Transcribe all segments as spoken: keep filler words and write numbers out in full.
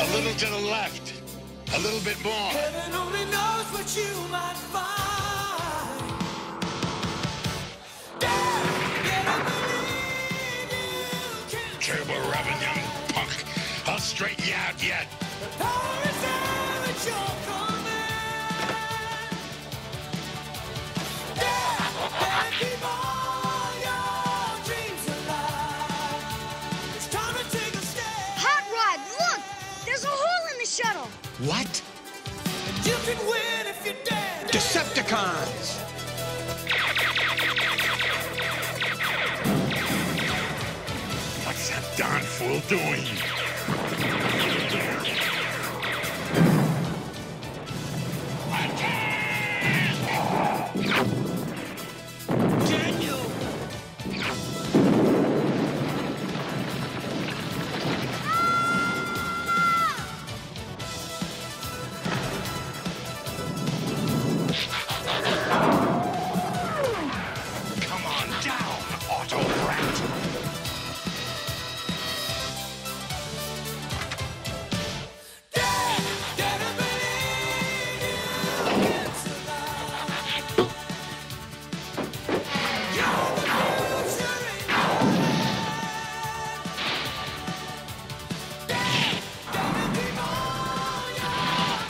A little to the left. A little bit more. Heaven only knows what you might find. Dare, dare to believe you can. Turbo rubbing, young punk. I'll straighten you out yet. The power is there at your command. Dare, dare to keep all your dreams alive. It's time to take a stand. Hot Rod, look! There's a hole in the shuttle. What? And you can win if you dare. Decepticons! What's that darn fool doing? Daniel! Come on down, Auto Rat. Dare, dare to believe you can survive. You're the future in your hand. Dare, dare to keep all your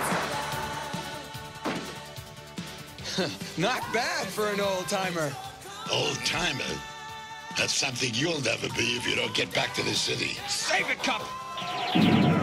dreams alive. Not bad for an old-timer. Old-timer? That's something you'll never be if you don't get back to the city. Save it, Cup!